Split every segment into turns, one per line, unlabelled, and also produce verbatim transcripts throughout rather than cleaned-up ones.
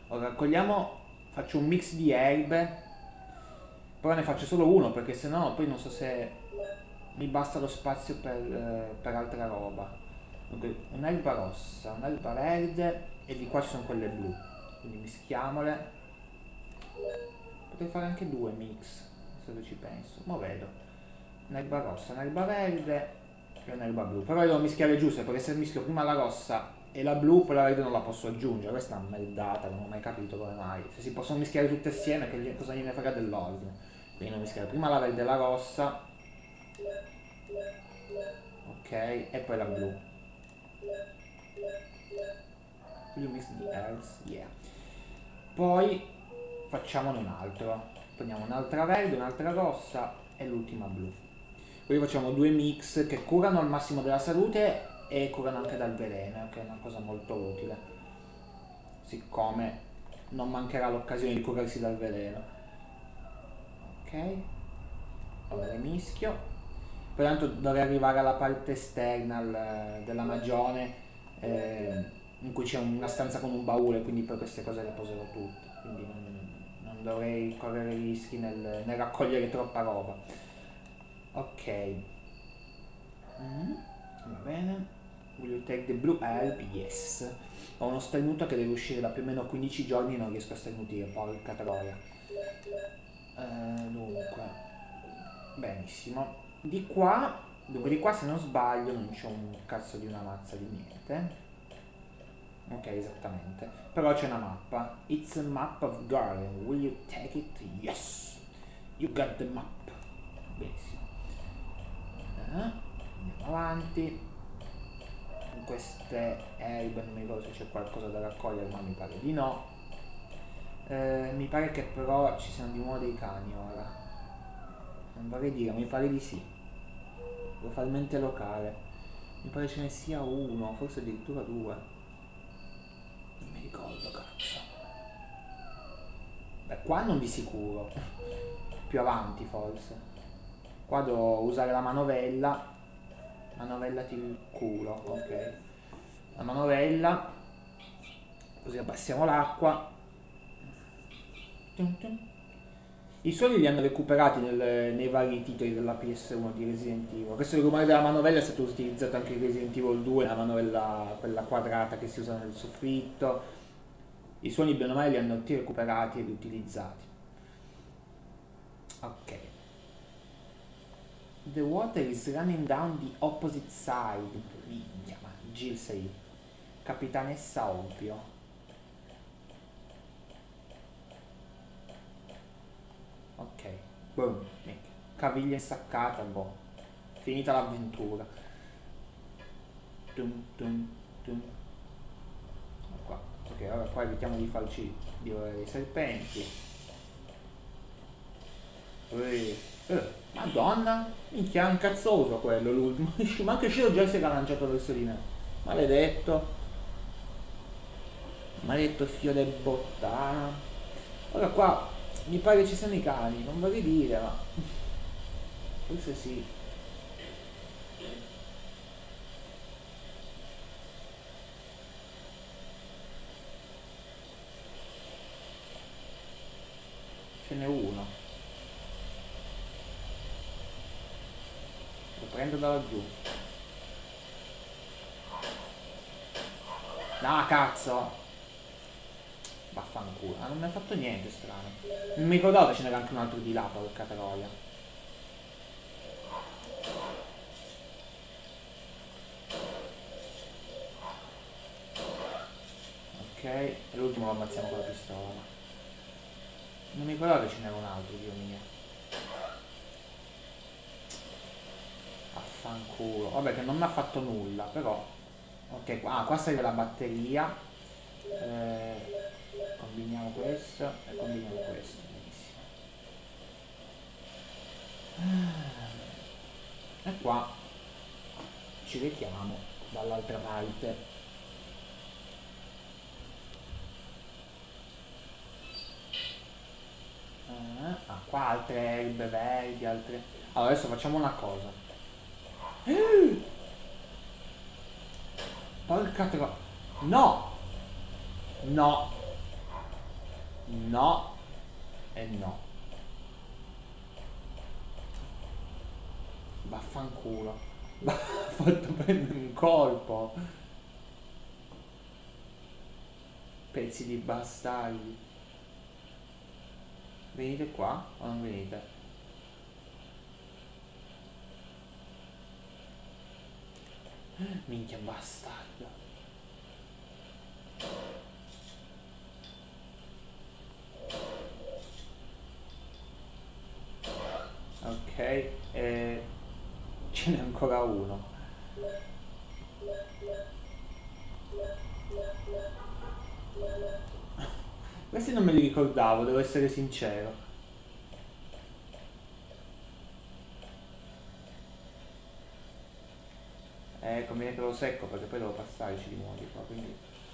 Ora raccogliamo, faccio un mix di erbe, però ne faccio solo uno perché sennò poi non so se mi basta lo spazio per, eh, per altra roba. Dunque, un'erba rossa, un'erba verde e di qua ci sono quelle blu. Quindi mischiamole. Potrei fare anche due mix, se ci penso. Ma vedo. Un'erba rossa, un'erba verde e un'erba blu. Però le devo mischiare giuste perché se mischio prima la rossa e la blu, poi la verde non la posso aggiungere. Questa è una meldata, non ho mai capito come mai. Se si possono mischiare tutte assieme, che gli- cosa gliene frega dell'ordine? Quindi devo mischiare prima la verde e la rossa, ok, e poi la blu. You mix the herbs, yeah. Poi facciamone un altro. Prendiamo un'altra verde, un'altra rossa e l'ultima blu. Quindi facciamo due mix che curano al massimo della salute e curano anche dal veleno, che è una cosa molto utile. Siccome non mancherà l'occasione di curarsi dal veleno. Ok, ora le mischio. Pertanto dovrei arrivare alla parte esterna al- della magione, eh, in cui c'è una stanza con un baule, quindi per queste cose le poserò tutte. Quindi non, non dovrei correre rischi nel, nel raccogliere troppa roba. Ok. Mm, va bene. Will you take the blue herb? Yes. Ho uno starnuto che deve uscire da più o meno quindici giorni e non riesco a starnutire, porca troia. Eh, dunque, benissimo. Di qua, dunque di qua se non sbaglio non c'è un cazzo di una mazza di niente. Ok, esattamente. Però c'è una mappa. It's a map of Garden. Will you take it? Yes! You got the map. Benissimo. Eh, andiamo avanti. In queste erbe non mi ricordo se c'è qualcosa da raccogliere, ma mi pare di no. Eh, mi pare che però ci siano di nuovo dei cani ora. Non vorrei dire, mi pare di sì. Devo fare mente locale. Mi pare ce ne sia uno, forse addirittura due. Non mi ricordo, cazzo. Beh, qua non di sicuro. Più avanti forse. Qua devo usare la manovella. Manovella tiri il culo, ok. La manovella. Così abbassiamo l'acqua. Tum tum. I suoni li hanno recuperati nel- nei vari titoli della P S uno di Resident Evil. Questo il rumore della manovella è stato utilizzato anche in Resident Evil due, la manovella quella quadrata che si usa nel soffitto. I suoni bene o male li hanno tutti recuperati e riutilizzati. Ok. The water is running down the opposite side. Minchia, ma Jill sei capitanessa ovvio. Ok. Boom. Minchia. Caviglia insaccata, boh. Finita l'avventura. Tum tum tum. Qua. Ok, allora qua evitiamo di farci divorare i serpenti. Ui. Eh, Madonna, minchia, è un cazzoso quello l'ultimo. Ma anche Shiro già si era lanciato verso di me. Maledetto. Maledetto figlio di bottana. Ora qua mi pare ci siano i cani, non vorrei dire, ma forse sì. Ce n'è uno. Lo prendo da laggiù. No, cazzo! Vaffanculo. Ah, non mi ha fatto niente strano. Non mi ricordavo che ce n'era anche un altro di là, porca troia. Ok, e l'ultimo lo ammazziamo con la pistola. Non mi ricordavo che ce n'era un altro, Dio mio. Affanculo. Vabbè che non mi ha fatto nulla, però. Ok, qua, ah, qua serve la batteria. Eh, combiniamo questo e combiniamo questo. Benissimo. E qua ci richiamo dall'altra parte. Eh, ah, qua altre erbe verdi, altre... Allora adesso facciamo una cosa. Porca tro... No! No! No e no. Vaffanculo. Ha fatto prendere un colpo. Pezzi di bastardi. Venite qua o non venite? Minchia bastardo. Ok, e ce n'è ancora uno. Questi non me li ricordavo, devo essere sincero. Eh, conviene che lo secco perché poi devo passarci di nuovo di qua, quindi...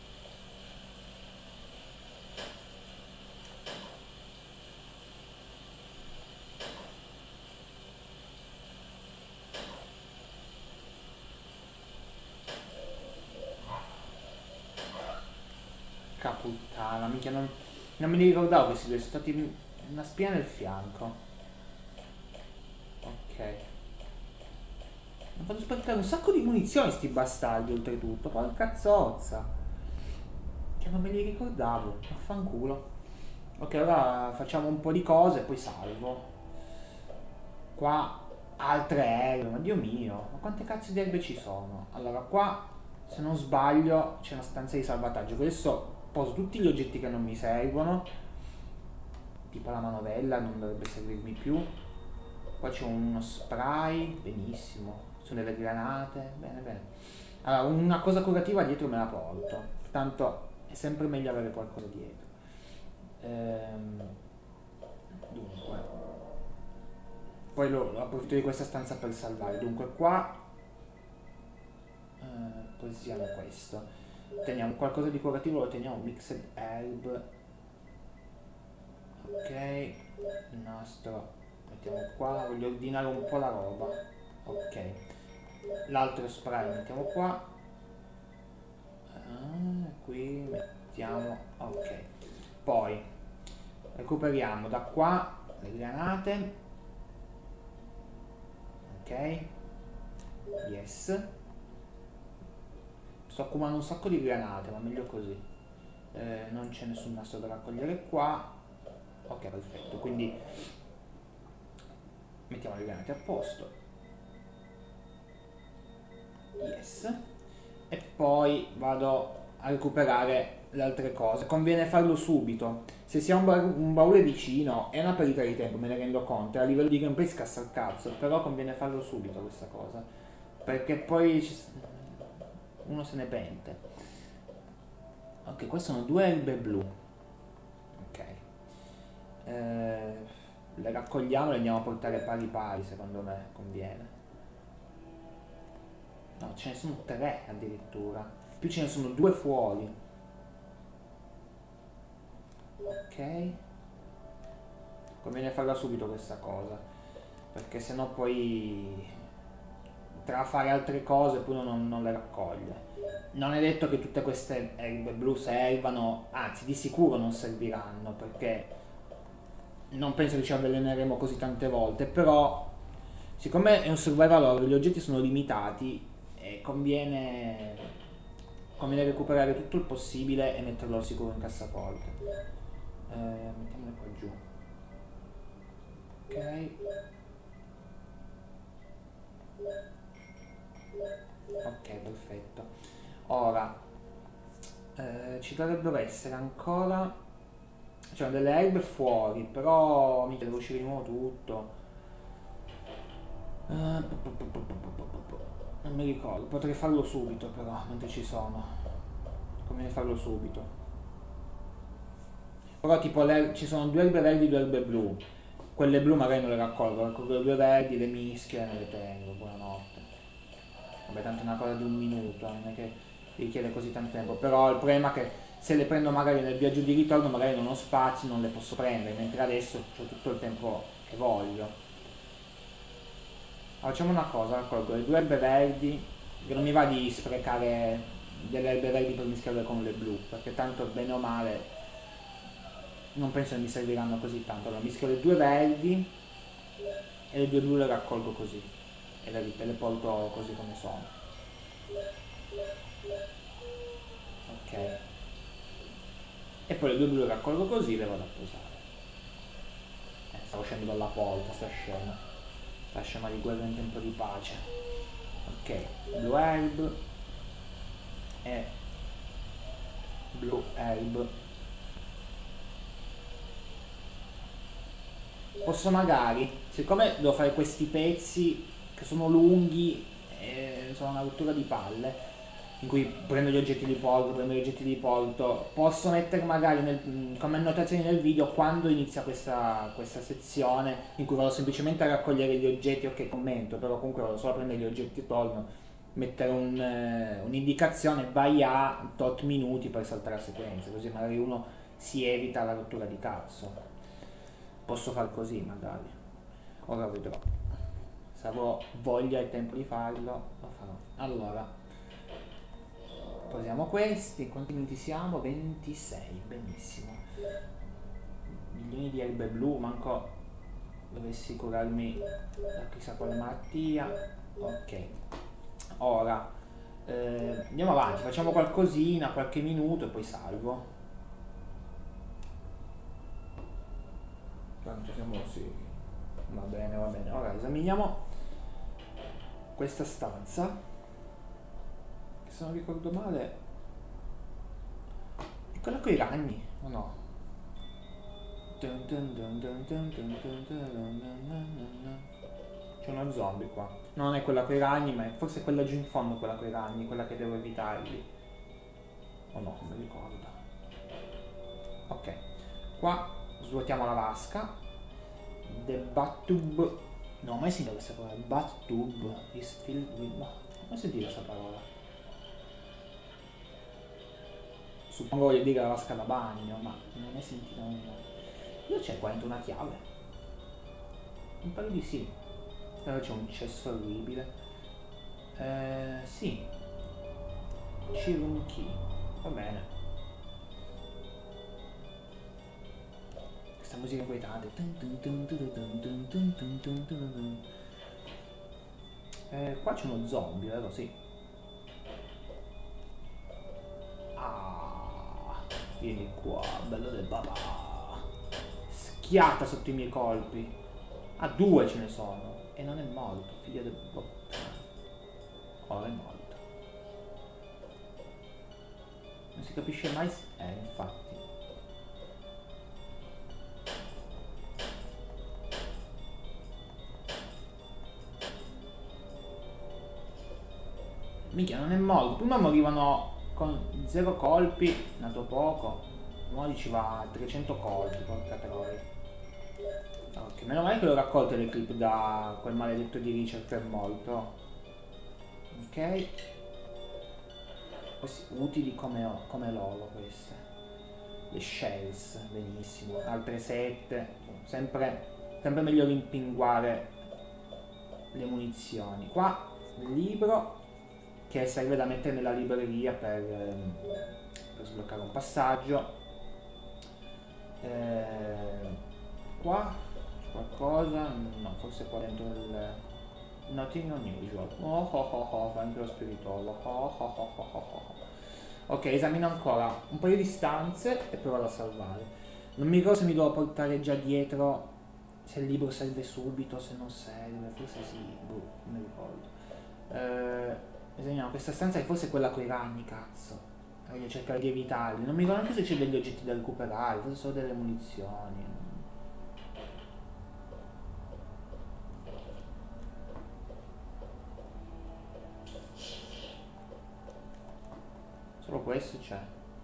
Caputtana, minchia, non, non me li ricordavo questi due, sono stati in- una spina nel fianco. Ok. Hanno fatto sprecare un sacco di munizioni sti bastardi oltretutto, porca zozza. Che non me li ricordavo, affanculo. Ok, ora facciamo un po' di cose e poi salvo. Qua altre erbe, ma Dio mio, ma quante cazzo di erbe ci sono? Allora qua, se non sbaglio, c'è una stanza di salvataggio. Adesso poso tutti gli oggetti che non mi servono, tipo la manovella, non dovrebbe servirmi più. Qua c'è uno spray, benissimo. Sono delle granate, bene bene. Allora, una cosa curativa dietro me la porto, tanto è sempre meglio avere qualcosa dietro. Ehm, dunque, poi lo, lo approfitto di questa stanza per salvare. Dunque qua eh, posiamo questo. Teniamo qualcosa di curativo, lo teniamo mixed herb. Ok, il nastro mettiamo qua, voglio ordinare un po' la roba. Ok, l'altro spray lo mettiamo qua. Ah, qui mettiamo, ok. Poi recuperiamo da qua le granate. Ok, yes. Sto accumulando un sacco di granate, ma meglio così. Eh, non c'è nessun nastro da raccogliere qua. Ok, perfetto, quindi mettiamo le granate a posto. Yes. E poi vado a recuperare le altre cose. Conviene farlo subito. Se si ha un, ba- un baule vicino è una perdita di tempo, me ne rendo conto. A livello di gameplay scassa il cazzo, però conviene farlo subito questa cosa. Perché poi ci s- uno se ne pente. Ok, qua sono due erbe blu. Ok. Eh, le raccogliamo e le andiamo a portare pari pari, secondo me conviene. No, ce ne sono tre addirittura. Più ce ne sono due fuori. Ok. Conviene farla subito questa cosa. Perché sennò poi tra fare altre cose poi uno non, non le raccoglie. Non è detto che tutte queste erbe blu servano, anzi di sicuro non serviranno perché non penso che ci avveleneremo così tante volte, però siccome è un survival horror, gli oggetti sono limitati e conviene, conviene recuperare tutto il possibile e metterlo al sicuro in cassaforte. Eh, mettiamole qua giù. Ok. Ok, perfetto. Ora, eh, ci dovrebbero essere ancora... C'erano delle erbe fuori, però mica devo uscire di nuovo tutto. Eh, pu- pu- pu- pu- pu- pu- pu- pu- Non mi ricordo, potrei farlo subito però, mentre ci sono. Conviene farlo subito. Però tipo le- ci sono due erbe verdi e due erbe blu. Quelle blu magari non le raccolgo, raccolgo le due verdi, le mischio e me le tengo. Buonanotte. Vabbè, tanto è una cosa di un minuto, non è che richiede così tanto tempo. Però il problema è che se le prendo magari nel viaggio di ritorno, magari non ho spazio, non le posso prendere, mentre adesso ho tutto il tempo che voglio. Allora, facciamo una cosa, raccolgo le due erbe verdi, che non mi va di sprecare delle erbe verdi per mischiarle con le blu, perché tanto bene o male non penso che mi serviranno così tanto. Allora mischio le due verdi e le due blu le raccolgo così e le, e le porto così come sono. Ok, e poi le due blu le raccolgo così e le vado a posare. Eh, stavo scendendo dalla porta sta scena, sta scena di guerra in tempo di pace. Ok, blue herb e blue herb. Posso magari, siccome devo fare questi pezzi che sono lunghi e sono una rottura di palle, in cui prendo gli oggetti di porto, prendo gli oggetti di porto, posso mettere magari nel, come annotazioni nel video quando inizia questa, questa sezione in cui vado semplicemente a raccogliere gli oggetti, ok commento, però comunque vado solo a prendere gli oggetti e torno, mettere un, eh, un'indicazione vai a tot minuti per saltare la sequenza, così magari uno si evita la rottura di cazzo. Posso far così magari, ora vedrò, se avrò voglia e tempo di farlo lo farò. Allora posiamo questi, quanti minuti siamo? ventisei, benissimo, milioni di erbe blu, manco dovessi curarmi da chissà quale malattia. Ok, ora eh, andiamo avanti, facciamo qualcosina, qualche minuto e poi salvo. Tanto siamo sì. Va bene, va bene. Ora esaminiamo questa stanza, che se non ricordo male è quella con i ragni, o no? C'è uno zombie qua. Non è quella con i ragni, ma è forse quella giù in fondo, quella con i ragni, quella che devo evitarli. O no, non mi ricordo. Ok, qua svuotiamo la vasca. The bathtub. No, mai sentito questa parola. Bathtub is filled with. No, come si dice questa parola? Suppongo voglia dire la vasca da bagno, ma non ho mai sentito nulla. Io c'è qua dentro una chiave. Un paio di sì. Però c'è un cesso orribile. Eh, sì. Chiron key. Va bene. Questa musica inquietante. Eh, qua c'è uno zombie, vero? Sì. Ah, vieni qua, bello del papà. Schiatta sotto i miei colpi. Ah, due ce ne sono. E non è morto, figlio del bottone. Ora è morto. Non si capisce mai. Eh, infatti. Minchia, non è morto. Prima morivano con zero colpi, nato poco. Ora ci va a trecento colpi, porca troia. Ok, meno male che l'ho raccolte le clip da quel maledetto di Richard che è morto. Ok. Questi utili come, come loro queste. Le shells, benissimo. Altre sette. Sempre, sempre meglio rimpinguare le munizioni. Qua il libro che serve da mettere nella libreria per, per sbloccare un passaggio. Eh, qua c'è qualcosa? No, forse qua dentro il nothing unusual. Oh oh oh oh, fa anche lo spirituolo. Oh oh oh oh oh. Ok, esamino ancora un paio di stanze e poi vado a salvare. Non mi ricordo se mi devo portare già dietro, se il libro serve subito, se non serve, forse sì, boh, non mi ricordo. Eh, Esaminiamo questa stanza che forse è quella con i ragni, cazzo. Voglio cercare di evitarli. Non mi ricordo neanche se c'è degli oggetti da recuperare, forse solo delle munizioni. Solo questo c'è.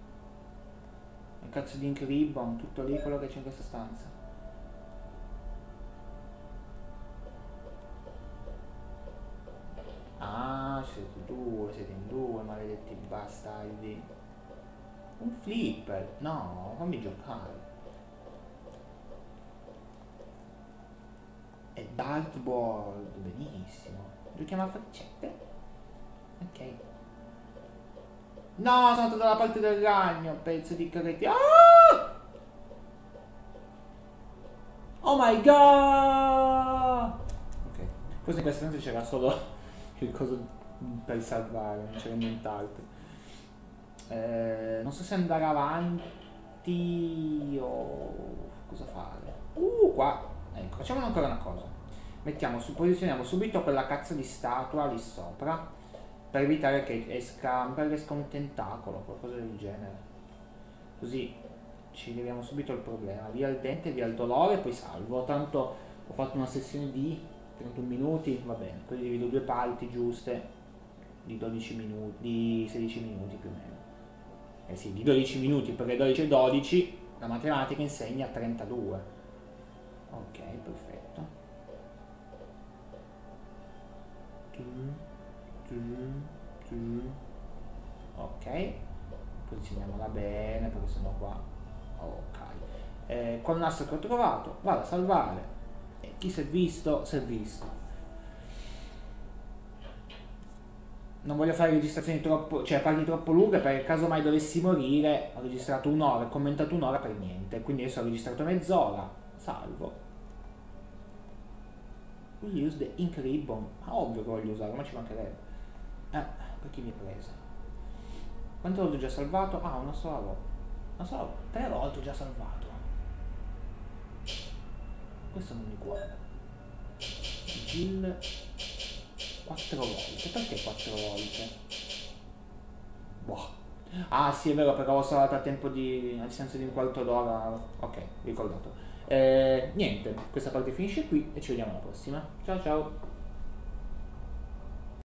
Un cazzo di ink ribbon, tutto lì quello che c'è in questa stanza. Ah, siete due, siete in due, maledetti bastardi. Un flipper, no, fammi giocare. E dartboard, benissimo. Giochiamo a faccette? Ok. No, sono andato dalla parte del ragno, pezzo di carretti. Ah! Oh my god! Ok, forse in questa stanza c'era solo il coso per salvare, non c'era nient'altro. Eh, non so se andare avanti o cosa fare. Uh, qua. Ecco, facciamo ancora una cosa. Mettiamo su, posizioniamo subito quella cazzo di statua lì sopra per evitare che esca, per che esca un tentacolo o qualcosa del genere. Così ci leviamo subito il problema. Via il dente, via il dolore, poi salvo. Tanto ho fatto una sessione di trentuno minuti, va bene. Poi divido due parti giuste di dodici minuti, di sedici minuti più o meno. Eh sì, di dodici minuti, perché dodici e dodici la matematica insegna trentadue. Ok, perfetto. Ok, posizioniamola bene perché sennò qua. Ok, eh, col nastro che ho trovato vado a salvare e chi si è visto si è visto. Non voglio fare registrazioni troppo, cioè parti troppo lunghe, perché caso mai dovessi morire ho registrato un'ora, ho commentato un'ora per niente, quindi adesso ho registrato mezz'ora, salvo. We use the ink ribbon. Ah, ovvio che voglio usare, ma ci mancherebbe. Eh, per chi mi è presa? Quante volte ho già salvato? Ah, una sola volta. Una sola volta. Tre volte ho già salvato. Questo non mi guarda. Gil. Quattro volte. Perché quattro volte? Boh. Ah, sì, è vero, perché avevo salvato a tempo di. A distanza di un quarto d'ora. Ok, ricordato. Eh, niente, questa parte finisce qui e ci vediamo alla prossima. Ciao ciao.